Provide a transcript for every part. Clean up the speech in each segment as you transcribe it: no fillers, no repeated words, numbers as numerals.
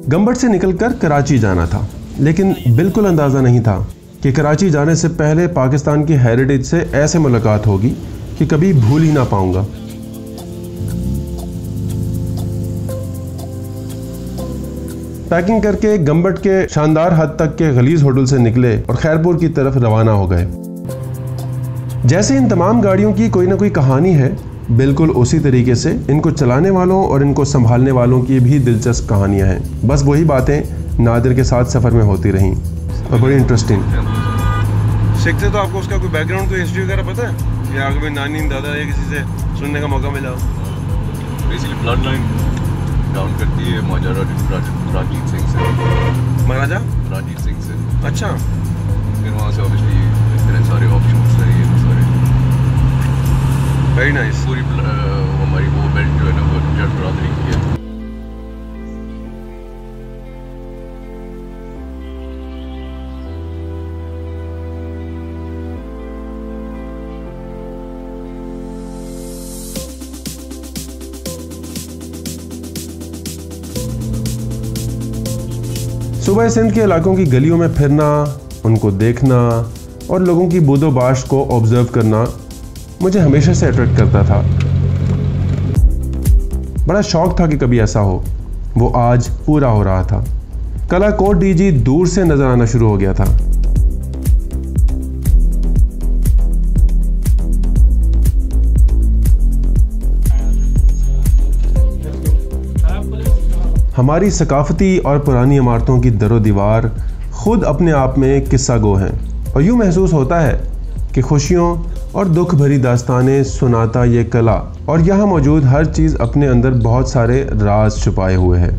गंबट से निकलकर कराची जाना था, लेकिन बिल्कुल अंदाज़ा नहीं था कि कराची जाने से पहले पाकिस्तान की हेरिटेज से ऐसे मुलाकात होगी कि कभी भूल ही ना पाऊंगा। पैकिंग करके गंबट के शानदार हद तक के गलीज होटल से निकले और खैरपुर की तरफ रवाना हो गए। जैसे इन तमाम गाड़ियों की कोई ना कोई कहानी है, बिल्कुल उसी तरीके से इनको चलाने वालों और इनको संभालने वालों की भी दिलचस्प कहानियां हैं। बस वही बातें नादिर के साथ सफ़र में होती रहीं और बड़ी इंटरेस्टिंग। सिख थे तो आपको उसका कोई बैकग्राउंड, कोई हिस्ट्री वगैरह पता है या कभी नानी दादा या किसी से सुनने का मौका मिला? बेसिकली ब्लड लाइन डाउन करती है महाराजा रंजीत सिंह से। महाराजा रंजीत सिंह से। अच्छा, फिर वहाँ से ऑब्वियसली इतने सारे ऑप्शंस है, ये सारे वेरी नाइस। पूरी हमारी वो बेल्ट जो है ना वो जट बरादरी की है। सुबह सिंध के इलाकों की गलियों में फिरना, उनको देखना और लोगों की बूदोबाश को ऑब्जर्व करना मुझे हमेशा से अट्रैक्ट करता था। बड़ा शौक था कि कभी ऐसा हो। वो आज पूरा हो रहा था। कला कोट-डीजी दूर से नजर आना शुरू हो गया था। हमारी सकाफती और पुरानी इमारतों की दरो दीवार खुद अपने आप में एक किस्सा गो हैं और यूँ महसूस होता है कि खुशियों और दुख भरी दास्तानें सुनाता ये कला और यहाँ मौजूद हर चीज़ अपने अंदर बहुत सारे राज छुपाए हुए है।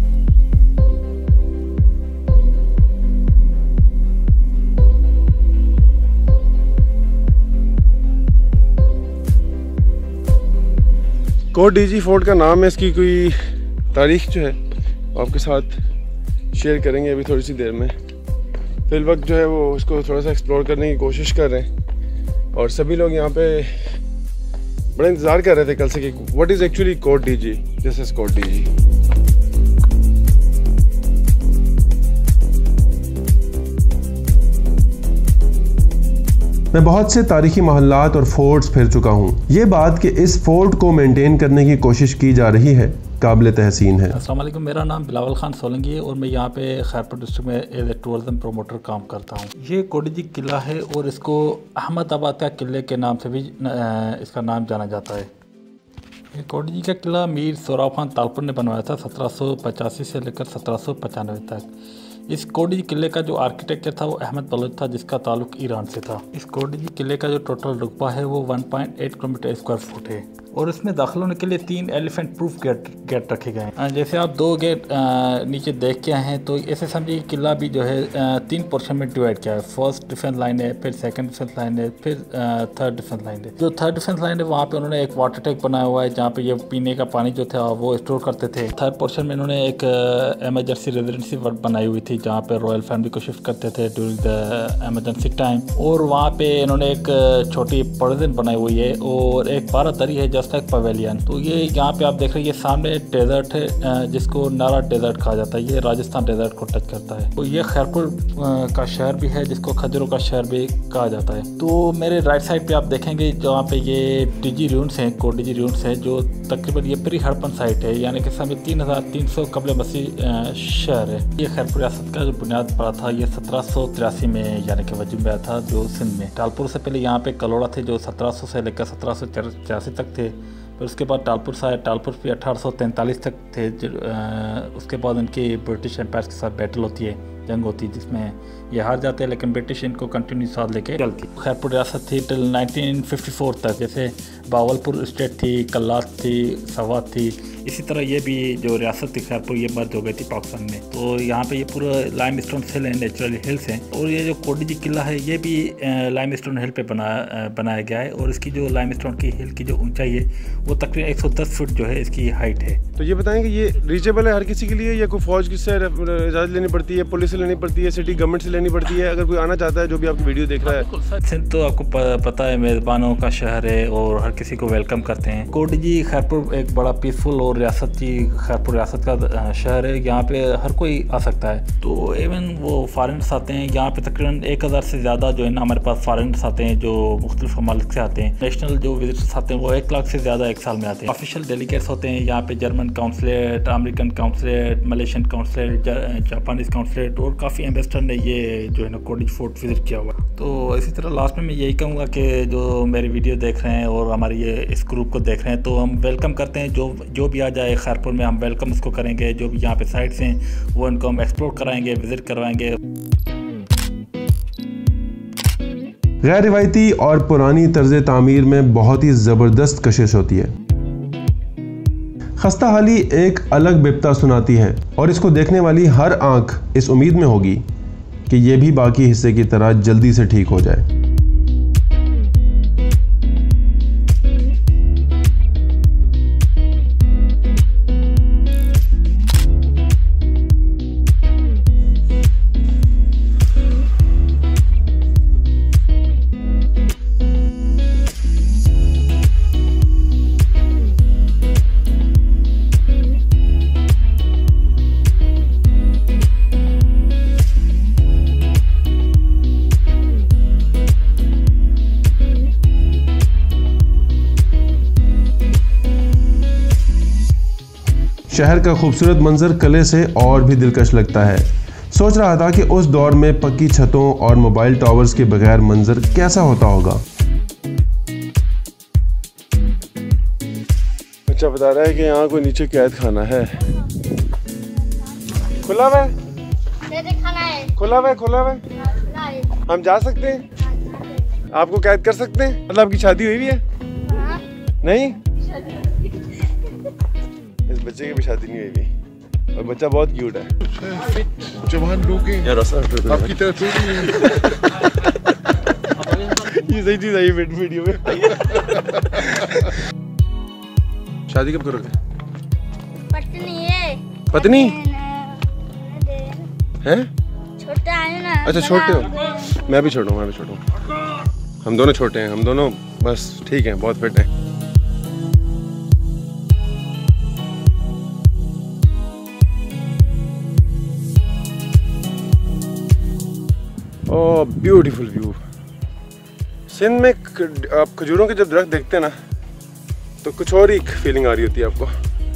कोट-डीजी फोर्ट का नाम है, इसकी कोई तारीख जो है आपके साथ शेयर करेंगे अभी थोड़ी सी देर में। फिल वक्त जो है वो उसको थोड़ा सा एक्सप्लोर करने की कोशिश कर रहे हैं और सभी लोग यहाँ पे बड़ा इंतज़ार कर रहे थे कल से कि what is actually Kot Diji, this is Kot Diji. मैं बहुत से तारीखी महल्लात और फोर्ट्स फिर चुका हूँ। ये बात कि इस फोर्ट को मेंटेन करने की कोशिश की जा रही है काबिल तहसीन है। अस्सलाम वालेकुम, मेरा नाम बिलावल खान सोलंकी है और मैं यहाँ पे खैरपुर डिस्ट्रिक्ट में एज ए टूरिज्म प्रोमोटर काम करता हूँ। ये कोट-डीजी किला है और इसको अहमदाबाद का किले के नाम से भी इसका नाम जाना जाता है। ये कोट-डीजी का किला मीर सोराव खान तालपुर ने बनवाया था 1785 से लेकर 1795 तक। इस कोट-डीजी किले का जो आर्किटेक्चर था वो अहमद बलोच था, जिसका ताल्लुक ईरान से था। इस कोट-डीजी किले का जो टोटल रुकबा है वो 1.8 किलोमीटर स्क्वायर फुट है और इसमें दाखिल होने के लिए 3 एलिफेंट प्रूफ गेट रखे गए हैं। जैसे आप 2 गेट नीचे देख के आए हैं तो ऐसे समझिए किला भी जो है 3 पोर्शन में डिवाइड किया है। फर्स्ट डिफेंस लाइन है, फिर सेकंड डिफेंस लाइन है, फिर थर्ड डिफेंस लाइन है। जो थर्ड डिफेंस लाइन है वहाँ पे उन्होंने एक वाटर टैंक बनाया हुआ है जहाँ पे ये पीने का पानी जो था वो स्टोर करते थे। थर्ड पोर्शन में इन्होंने एक एमरजेंसी रेजिडेंसी बनाई हुई थी जहाँ पे रॉयल फैमिली को शिफ्ट करते थे ड्यूरिंग द एमरजेंसी टाइम। और वहाँ पे इन्होंने एक छोटी प्रोविजन बनाई हुई है और एक 12 दरी है जस्ट लाइक पवेलियन। तो ये यहाँ पे आप देख रहे हैं, ये सामने डेजर्ट है जिसको नारा डेजर्ट कहा जाता है। ये राजस्थान डेजर्ट को टच करता है। तो ये खैरपुर का शहर भी है जिसको खजरों का शहर भी कहा जाता है। तो मेरे राइट साइड पे आप देखेंगे जहाँ पे ये डीजी रून्स हैं, कोट-डीजी रून्स हैं, जो तकरीबन ये प्री हड़पन साइट है, यानी कि समय 3300 कबल मसीह शहर है। ये खैरपुर रियासत का जो बुनियाद पड़ा था ये 1783 में यानी कि वजूद में आया था जो सिंध में। तालपुर से पहले यहाँ पे कलोड़ा थे जो 1700 से लेकर 1784 तक थे। फिर उसके बाद तालपुर आए, तालपुर भी 1843 तक थे। उसके बाद इनकी ब्रिटिश एम्पायर के साथ बैटल होती है, जंग होती है जिसमें ये हार जाते हैं, लेकिन ब्रिटिश इनको कंटिन्यू साथ लेके चलती। खैरपुर रियासत थी टिल 1954 तक। जैसे बावलपुर स्टेट थी, कल्लात थी, सवात थी, इसी तरह ये भी जो रियासत थी खैरपुर ये मर्ज हो गई थी पाकिस्तान में। तो यहाँ पे ये पूरा लाइमस्टोन हिल है, नेचुरल हिल्स हैं। और ये जो कोट-डीजी किला है ये भी लाइमस्टोन हिल पे बनाया गया है और इसकी जो लाइमस्टोन की हिल की जो ऊंचाई है वो तकरीबन 110 फुट जो है इसकी हाइट है। तो ये बताएंगे ये रीचेबल है हर किसी के लिए या कोई फौज से इजाज़त लेनी पड़ती है, पुलिस से लेनी पड़ती है, सिटी गवर्नमेंट से लेनी पड़ती है? अगर कोई आना चाहता है जो भी आपकी वीडियो देख रहा है। सिंध तो आपको पता है मेज़बानों का शहर है और हर किसी को वेलकम करते हैं। कोट-दीजी खैरपुर एक बड़ा पीसफुल और रियासत की खैरपुर रियासत का शहर है। यहाँ पे हर कोई आ सकता है, तो इवन वो फॉरेनर्स आते हैं यहाँ पे। तकरीबन 1000 से ज़्यादा जो है ना हमारे पास फॉरेनर्स आते हैं जो मुख्तलिफ ममालिक से आते हैं। नेशनल जो विजिटर्स आते हैं वो 1 लाख से ज़्यादा एक साल में आते हैं। ऑफिशियल डेलीगेट्स होते हैं यहाँ पे, German consulate, American consulate, Malaysian consulate, Japanese consulate और काफ़ी एम्बेसडर ने ये जो है ना कोट-दीजी फोर्ट विज़िट किया हुआ। तो इसी तरह लास्ट में मैं यही कहूँगा कि जो मेरी वीडियो देख रहे हैं और हमारे ये इस ग्रुप को देख रहे हैं, तो हम वेलकम करते हैं। जो भी आ जाए खैरपुर में हम वेलकम उसको करेंगे। जो भी यहाँ पे साइट्स हैं वो इनको हम एक्सप्लोर कराएंगे, विज़िट करवाएंगे। गैर रिवायती और पुरानी तर्ज तामीर में बहुत ही ज़बरदस्त कशिश होती है। खस्ता हाली एक अलग बिपता सुनाती है और इसको देखने वाली हर आंख इस उम्मीद में होगी कि ये भी बाकी हिस्से की तरह जल्दी से ठीक हो जाए। शहर का खूबसूरत मंजर कले से और भी दिलकश लगता है। सोच रहा था कि उस दौर में पक्की छतों और मोबाइल टावर्स के बगैर मंजर कैसा होता होगा। बच्चा बता रहा है कि यहाँ कोई नीचे कैद खाना है। खुला हुआ है? खुला हुआ है, खुला हुआ है। हम जा सकते हैं? आपको कैद कर सकते हैं? मतलब आपकी शादी हुई भी है? नहीं, इस बच्चे की भी शादी नहीं हुई थी और बच्चा बहुत क्यूट है। जवान लोग हैं यार, आपकी तरह थोड़ी है। ये सही चीज आई वीडियो में। शादी कब करोगे? पत्नी है। पत्नी है? छोटा है ना। अच्छा छोटे हो? मैं भी छोटा हूँ, मैं भी छोटा हूँ। हम दोनों छोटे हैं, हम दोनों बस ठीक हैं, बहुत फिट हैं। Oh beautiful view. सिंध में आप खजूरों के जब दरख्त देखते हैं ना तो कुछ और ही फीलिंग आ रही होती है आपको।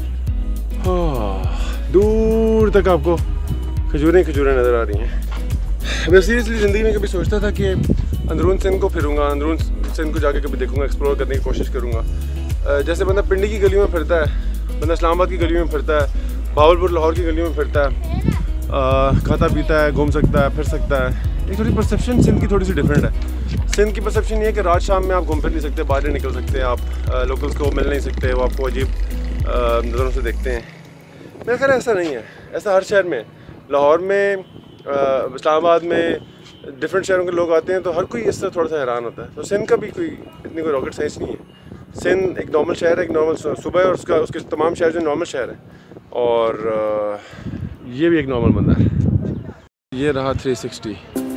दूर तक आपको खजूरें खजूरें नज़र आ रही हैं। मैं सीरियसली ज़िंदगी में कभी सोचता था कि अंदरून सिंध को फिरूंगा, अंदरून सिंध को जाके कभी देखूंगा, एक्सप्लोर करने की कोशिश करूंगा। जैसे बंदा पिंडी की गलियों में फिरता है, बंदा इस्लामाबाद की गलियों में फिरता है, भावलपुर लाहौर की गलियों में फिरता है, खाता पीता है, घूम सकता है, फिर सकता है। एक थोड़ी परसेप्शन सिंध की थोड़ी सी डिफरेंट है। सिंध की परसेप्शन ये है कि रात शाम में आप घूम फिर नहीं सकते, बाहर नहीं निकल सकते, आप लोकल्स को मिल नहीं सकते, वो आपको अजीब नज़रों से देखते हैं। मेरा ख्याल ऐसा नहीं है, ऐसा हर शहर में, लाहौर में, इस्लामाबाद में, डिफरेंट शहरों के लोग आते हैं तो हर कोई इस तरह थोड़ा सा हैरान होता है। तो सिंध का भी कोई इतनी कोई रॉकेट साइंस नहीं है। सिंध एक नॉर्मल शहर है, एक नॉर्मल सुबह, और उसके तमाम शहर जो नॉर्मल शहर है, और ये भी एक नॉर्मल बंदा है। ये रहा 360।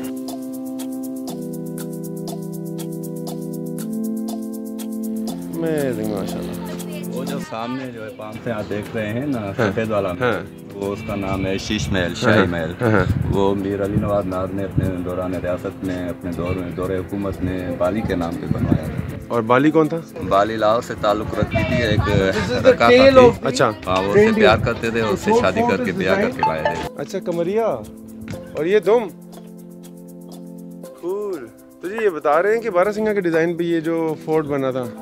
माशाल्लाह। वो जो सामने जो है पाम से आप देख रहे हैं ना, सफेद वाला, वो उसका नाम है शीश महल, शाही महल। वो मीर अली नवाज नाज ने अपने दौरान रियासत में, अपने दौरे हुकूमत में बाली के नाम पे बनवाया था। और बाली कौन था? बाली लाहौर से ताल्लुक़ रखती थी, एक रका थी। अच्छा, हाँ, वो उससे प्यार करते थे, उससे शादी करके ब्याह करके लाए थे। अच्छा, कमरिया। और ये तुम? कूल। तो जी ये बता रहे हैं कि बारा सिंघा के डिज़ाइन पे ये जो फोर्ट बना था,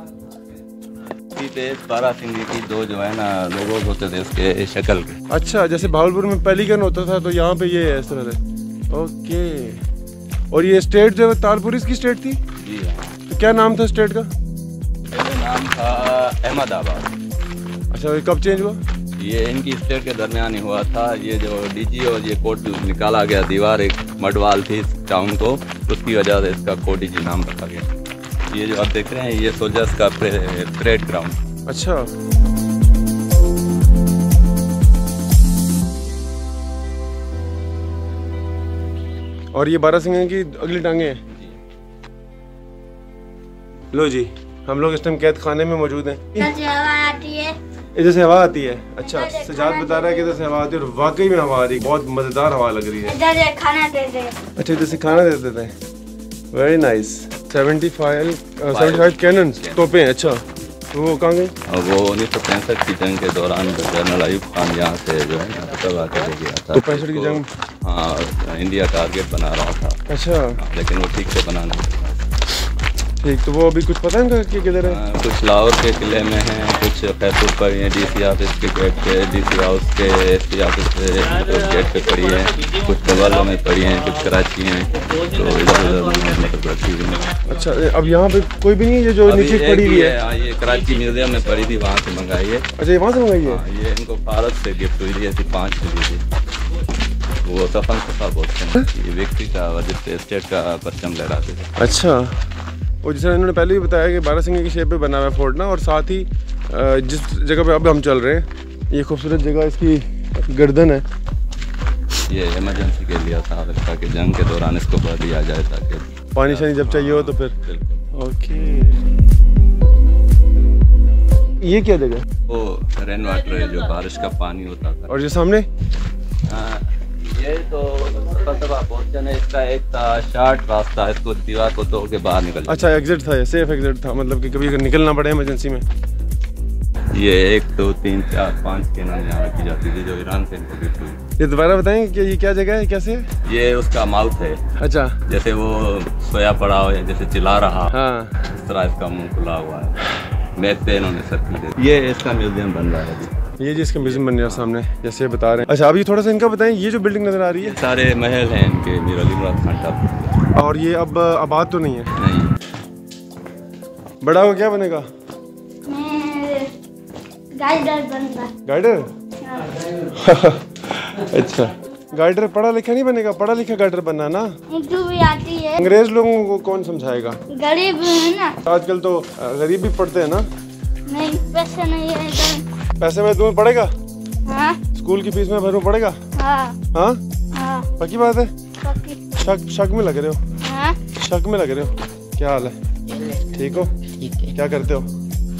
बारा सिंघा की दो जो है ना लोगोज होते थे उसके शक्ल के। अच्छा, जैसे भावलपुर में पहली गन होता था तो यहाँ पे ये है इस तरह से। ओके। और ये स्टेट जो है तालपुर की स्टेट थी? जी हाँ। तो क्या नाम था स्टेट का? नाम था अहमदाबाद। अच्छा, ये कब चेंज हुआ? ये इनकी स्टेट के दरमियान ही हुआ था। ये जो डीजी और ये कोट निकाला गया दीवार, एक मडवाल थी टाउन को, उसकी वजह से इसका कोट-दीजी नाम रखा गया। ये जो आप देख रहे हैं ये सोल्जर्स का परेड ग्राउंड। अच्छा। और ये बारा सिंघा की अगली टांगे हैं। लो जी, हम लोग इस टाइम कैद खाने में मौजूद हैं। इधर से हवा आती है। इधर से हवा आती है? अच्छा, सजाद बता रहा है कि इधर से हवा आती है और वाकई में हवा आ रही है, बहुत मजेदार हवा लग रही है। इधर से खाना देते हैं। अच्छा, इधर से खाना दे देते हैं। Very nice. 75 कैनन तोपें। अच्छा, तो वो कहाँ गए? वो 1965 की जंग के दौरान जनरल अयूब खान यहाँ से जो है ना तबाह कर गया था। तो 65 की जंग? हाँ, इंडिया टारगेट बना रहा था। अच्छा, लेकिन वो ठीक से बना नहीं। ठीक, तो वो अभी कुछ पता है कि किधर है? कुछ लाहौर के किले में हैं, कुछ खैरपुर पर हैं, डीसी ऑफिस के गेट पे, डीसी हाउस के एसपी ऑफिस पे गेट पे पड़ी है, कुछ कवालों में पड़ी हैं, कुछ कराची हैं, तो इधर उधर मतलब रखी हुई है। अच्छा, अब यहाँ पे कोई भी नहीं है? ये जो नीचे पड़ी हुई है ये कराची म्यूजियम में पड़ी थी, वहाँ से मंगाई है। अच्छा, ये वहाँ से मंगाई है? ये इनको भारत से गिफ्ट हुई थी, ऐसी 5 मिली थी। वो सफा बोलते हैं, ये व्यक्ति का वजह स्टेट का परचम लहराते थे। अच्छा, और जैसे इन्होंने पहले भी बताया कि बारा सिंघा की शेप पे बना हुआ है फोर्ट ना, और साथ ही जिस जगह पे अब हम चल रहे हैं, ये खूबसूरत जगह इसकी गर्दन है। ये इमरजेंसी के लिए था, ताकि जंग के दौरान इसको भर दिया जाए, ताकि पानी शानी जब चाहिए हो तो फिर। बिल्कुल। ओके, ये क्या जगह? वो रेन वाटर है, जो बारिश का पानी होता था। और ये सामने ये तो पोर्शन है इसका, एक था शार्ट रास्ता, इसको दीवार को तोड़ के बाहर निकल। अच्छा, एग्जिट था, ये सेफ एग्जिट था, मतलब कि कभी अगर निकलना पड़े इमरजेंसी में। ये 1 2 3 4 5 के नाम यहाँ रखी जाती थी, जो ईरान से इनको गिफ्ट हुई। ये दोबारा बताएंगे कि ये क्या जगह है, कैसे है? ये उसका माउथ है। अच्छा, जैसे वो सोया पड़ा हो या जैसे चिल्ला रहा, हाँ, इस तरह इसका मुंह खुला हुआ है। मैप पे इन्होंने सर्किल दे। ये इसका म्यूजियम बन रहा है अभी। ये जी इसका म्यूजियम बन रहा है सामने, जैसे बता रहे हैं। अच्छा, अभी थोड़ा सा इनका बताएं, ये जो बिल्डिंग नजर आ रही है, सारे महल हैं इनके, मीर अली मुराद खान टापुर। और ये अब आबाद तो नहीं है? नहीं। बड़ा हो क्या बनेगा? गाइडर बनना। गाइडर? अच्छा, गाइडर पढ़ा लिखा नहीं बनेगा, पढ़ा लिखा गाइडर बनना ना। उर्दू भी आती है। अंग्रेज लोगों को कौन समझाएगा? गरीब है ना, आजकल तो गरीब भी पढ़ते हैं ना। नहीं, पैसे नहीं है। पैसे में तुम्हें पड़ेगा? हाँ। स्कूल की फीस में भरना पड़ेगा? हाँ। हाँ? हाँ। पक्की बात है? पक्की। शक में लग रहे हो? हाँ? शक में लग रहे हो? क्या हाल है? ठीक हो? ठीक है। क्या करते हो?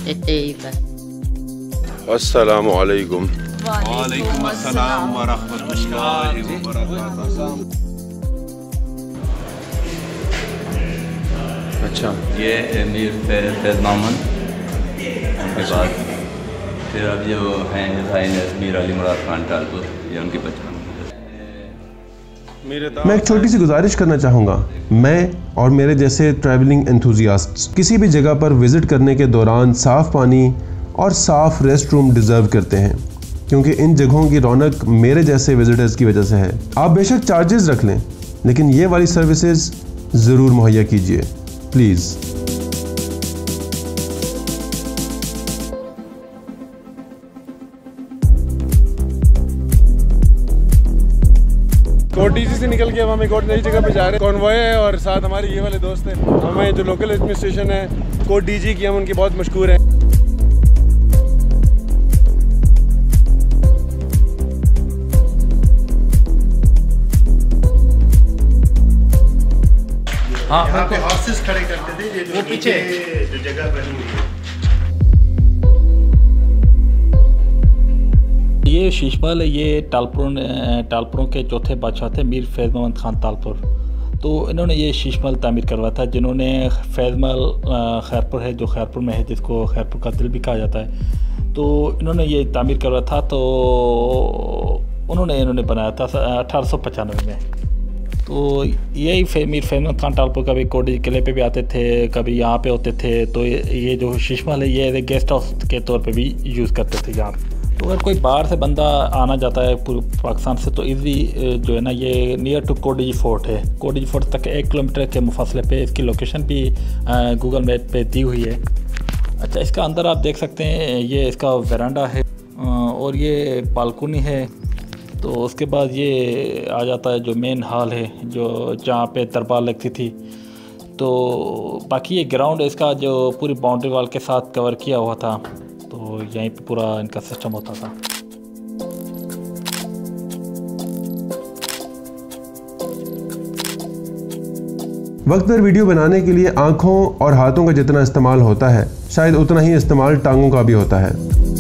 अस्सलामु अलैकुम। वालेकुम अस्सलाम व रहमतुल्लाहि व बरकातहू। अच्छा, ये मीर फैज़ मोहम्मद, उनके बाद फिर अब जो हैं मीर अली मुराद खान टालपुर, ये उनकी पहचान। मैं एक छोटी सी गुजारिश करना चाहूँगा। मैं और मेरे जैसे ट्रैवलिंग एंथुजियास्ट्स किसी भी जगह पर विज़िट करने के दौरान साफ़ पानी और साफ़ रेस्ट रूम डिज़र्व करते हैं, क्योंकि इन जगहों की रौनक मेरे जैसे विजिटर्स की वजह से है। आप बेशक चार्जेस रख लें, लेकिन ये वाली सर्विसेज ज़रूर मुहैया कीजिए, प्लीज़। कोट-डीजी से निकल के हम एक और नई जगह पे जा रहे हैं। कॉन्वॉय है और साथ हमारे ये वाले दोस्त हैं। हमें जो लोकल एडमिनिस्ट्रेशन है कोट-डीजी की, हम उनकी बहुत मशहूर हैं। हाँ, यहाँ पे हॉर्सेस खड़े करते थे, ये वो पीछे जो जगह बनी हुई है। ये शीश महल है, ये टालपुरों के चौथे बादशाह थे, मीर फैज़ मोहम्मद खान टालपुर। तो इन्होंने ये शीश महल तामीर करवाया था, जिन्होंने फैज़ महल खैरपुर है, जो खैरपुर में है, जिसको खैरपुर का दिल भी कहा जाता है, तो इन्होंने ये तामीर करवाया था। तो उन्होंने बनाया था 1895 में। तो यही मीर फैज़ मोहम्मद खान टालपुर कभी कोट-डीजी किले पे भी आते थे, कभी यहाँ पे होते थे। तो ये जो शीश महल है, ये गेस्ट हाउस के तौर पे भी यूज़ करते थे यहाँ। तो अगर कोई बाहर से बंदा आना चाहता है पूरे पाकिस्तान से, तो इजीली जो है ना, ये नियर टू कोट-डीजी फोर्ट है। कोट-डीजी फोर्ट तक 1 किलोमीटर के मुफासले पे इसकी लोकेशन भी गूगल मैप पे दी हुई है। अच्छा, इसका अंदर आप देख सकते हैं, ये इसका वरांडा है और ये बालकनी है। तो उसके बाद ये आ जाता है जो मेन हॉल है, जो जहाँ पे दरबार लगती थी। तो बाकी ये ग्राउंड इसका जो पूरी बाउंड्री वाल के साथ कवर किया हुआ था, तो यहीं पे पूरा इनका सिस्टम होता था। वक्त पर वीडियो बनाने के लिए आंखों और हाथों का जितना इस्तेमाल होता है, शायद उतना ही इस्तेमाल टांगों का भी होता है।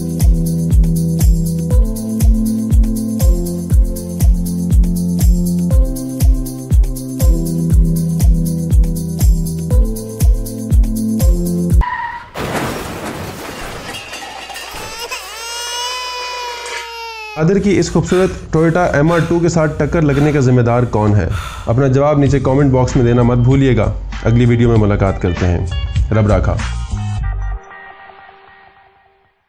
कादिर की इस खूबसूरत टोयोटा MR2 के साथ टक्कर लगने का जिम्मेदार कौन है? अपना जवाब नीचे कमेंट बॉक्स में देना मत भूलिएगा। अगली वीडियो में मुलाकात करते हैं। रब राखा।